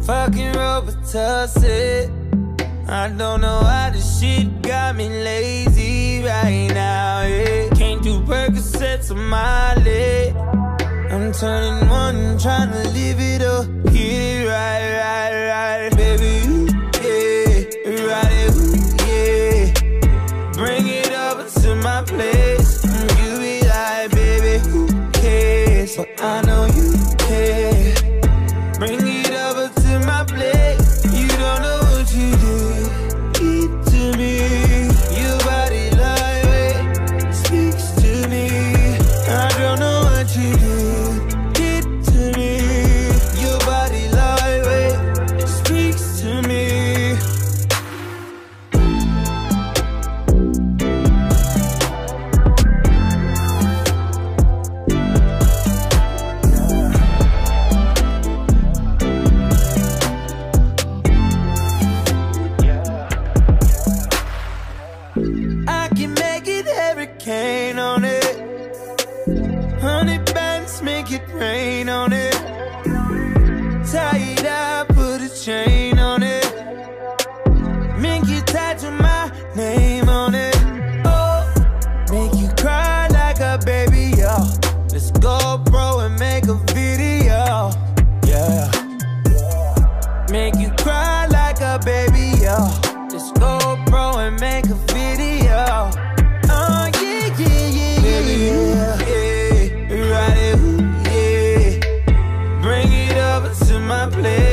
fucking Robitussin. I don't know why this shit got me lazy right now, yeah. Can't do Percocets on my leg. I'm turning one, trying to live it up. Get it right, baby, ooh, yeah. Ride it, ooh, yeah. Bring it over to my place. You be like, baby, who cares? But I know you care. Bring it over to my place. You don't know what you did to me. Your body lightweight speaks to me. I don't know what you did to me. Your body lightweight speaks to me. I can make it hurricane on it. 100 bands, make it rain on it. Tie it up, put a chain on it. Make you tattoo my name on it. Oh, make you cry like a baby, yo. Let's go, bro, and make a video, yeah. Make you cry like a baby, yo. Let's go, bro, and make a video. Oh, yeah, yeah, yeah, baby, yeah, yeah. Ride it, ooh, yeah. Bring it over to my place.